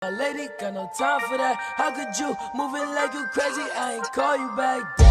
lady, got no time for that. How could you move it like you crazy? I ain't call you back.